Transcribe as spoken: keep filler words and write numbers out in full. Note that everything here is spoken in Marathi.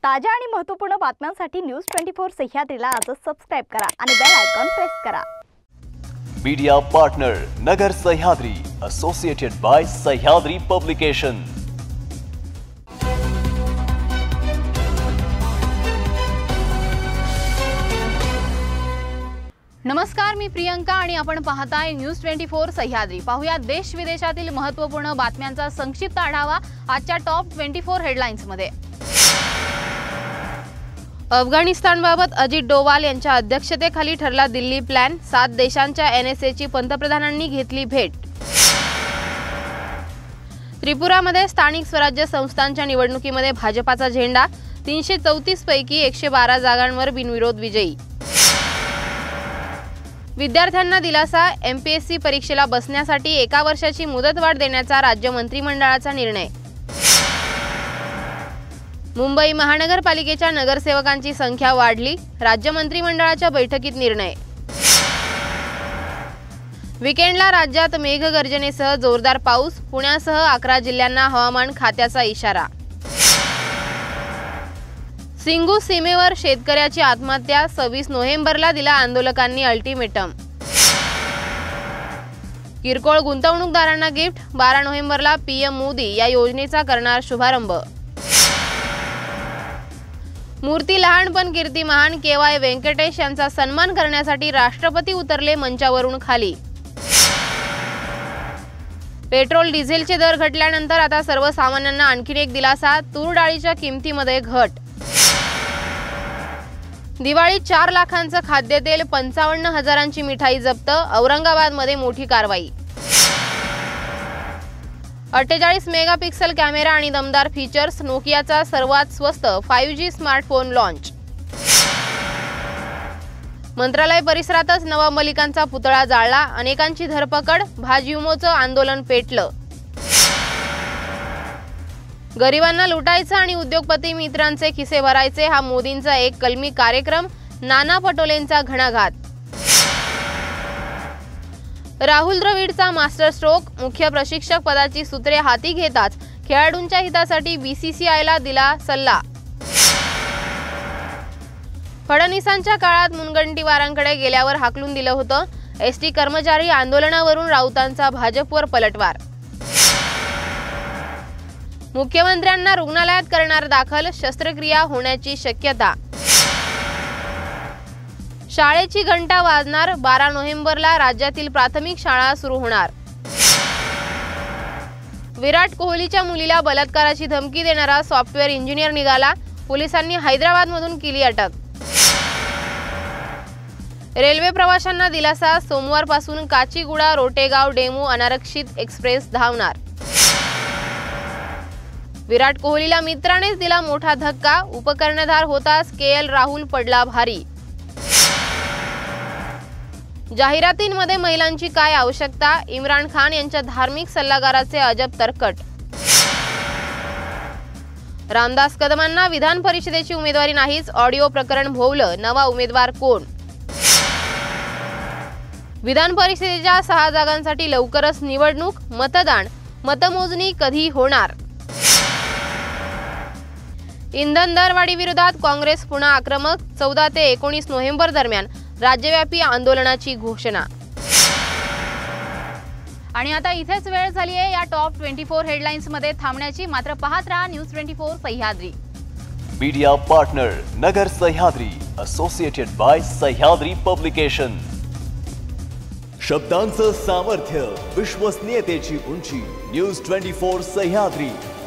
ताज्या आणि महत्त्वपूर्ण बातम्यांसाठी न्यूज ट्वेंटी फोर सह्याद्रीला आजच सबस्क्राइब करा आणि बेल आयकॉन प्रेस करा। Media partner Nagar Sahyadri, associated by Sahyadri publication. नमस्कार, मी प्रियंका आणि आपण पाहताय न्यूज ट्वेंटी फोर सह्याद्री। पाहूया देश विदेशातील महत्त्वपूर्ण बातम्यांचा संक्षिप्त आढावा आजच्या टॉप ट्वेंटी फोर हेडलाईन्स मध्ये। अफगाणिस्तानबाबत अजित डोवाल यांच्या अध्यक्षतेखाली ठरला दिल्ली प्लॅन। सात देशांच्या एनएसएची पंतप्रधानांनी घेतली भेट। त्रिपुरामध्ये स्थानिक स्वराज्य संस्थांच्या निवडणुकीमध्ये भाजपाचा झेंडा। तीनशे चौतीस पैकी एकशे बारा जागांवर बिनविरोध विजयी। विद्यार्थ्यांना दिलासा, एमपीएससी परीक्षेला बसण्यासाठी एका वर्षाची मुदतवाढ देण्याचा राज्य मंत्रिमंडळाचा निर्णय। मुंबई महानगरपालिकेच्या नगरसेवकांची संख्या वाढली, राज्य मंत्रिमंडळाच्या बैठकीत निर्णय। वीकेंडला राज्यात मेघगर्जनेसह जोरदार पाऊस, पुण्यासह अकरा जिल्ह्यांना हवामान खात्याचा इशारा। सिंगू सीमेवर शेतकऱ्याची आत्महत्या, सव्वीस नोव्हेंबरला दिला आंदोलकांनी अल्टिमेटम। किरकोळ गुंतवणूकदारांना गिफ्ट, बारा नोव्हेंबरला पीएम मोदी या योजनेचा करणार शुभारंभ। मूर्ती लहान पण कीर्ती महान, केवाय व्यंकटेश यांचा सन्मान करण्यासाठी राष्ट्रपती उतरले मंचावरून खाली। पेट्रोल डिझेलचे दर घटल्यानंतर आता सर्वसामान्यांना आणखी एक दिलासा, तूर डाळीच्या किमतीमध्ये घट। दिवाळीत चार लाखांचं खाद्यतेल, पंचावन्न हजारांची मिठाई जप्त, औरंगाबादमध्ये मोठी कारवाई। अठ्ठेचाळीस मेगापिक्सल कॅमेरा आणि दमदार फीचर्स, नोकियाचा सर्वात स्वस्त फाईव्ह जी स्मार्टफोन लॉन्च। मंत्रालय परिसरातच नवाब मलिकांचा पुतळा जाळला, अनेकांची धरपकड, भाजयुमोचं आंदोलन पेटलं। गरिबांना लुटायचं आणि उद्योगपती मित्रांचे खिसे भरायचे हा मोदींचा एक कलमी कार्यक्रम, नाना पटोलेंचा घणाघात। राहुल द्रविडचा मास्टर स्ट्रोक, मुख्य प्रशिक्षक पदाची सूत्रे हाती घेताच खेळाडूंच्या हितासाठी बीसीसीआयला दिला सल्ला। फडणवीसांच्या काळात मुनगंटीवारांकडे गेल्यावर हाकलून दिलं होतं, एसटी कर्मचारी आंदोलनावरून राऊतांचा भाजपवर पलटवार। मुख्यमंत्र्यांना रुग्णालयात करणार दाखल, शस्त्रक्रिया होण्याची शक्यता। शाळेची घंटा वाजणार, बारा नोव्हेंबरला राज्यातील प्राथमिक शाळा सुरू होणार। विराट कोहलीच्या मुलीला बलात्काराची धमकी देणारा सॉफ्टवेअर इंजिनियर निघाला, पोलिसांनी हैदराबादमधून केली अटक। रेल्वे प्रवाशांना दिलासा, सोमवारपासून काचीगुडा रोटेगाव डेमू अनारक्षित एक्सप्रेस धावणार। विराट कोहलीला मित्रानेच दिला मोठा धक्का, उपकर्णधार होताच केएल राहुल पडला भारी। जाहिरातींमध्ये महिलांची काय आवश्यकता, इम्रान खान यांच्या धार्मिक सल्लागाराचे अजब तरकट। रामदास कदमांना विधान परिषदेची उमेदवारी नाहीच, ऑडिओ प्रकरण भोवलं, नवा उमेदवार कोण? विधान परिषदेच्या सहा जागांसाठी लवकरच निवडणूक, मतदान, मतमोजणी कधी होणार? इंधन दरवाढी विरोधात काँग्रेस पुन्हा आक्रमक, चौदा ते एकोणीस नोव्हेंबर दरम्यान राज्यव्यापी आंदोलनाची घोषणा। आणि आता इथेच वेळ झाली आहे या टॉप ट्वेंटी फोर हेडलाईन्स मध्ये थांबण्याची, मात्र पाहत रहा news twenty four Sahyadri. Media partner Nagar Sahyadri, associated by Sahyadri publication. शब्दांचं सामर्थ्य, विश्वसनीयतेची उंची, न्यूज ट्वेंटी फोर सह्याद्री।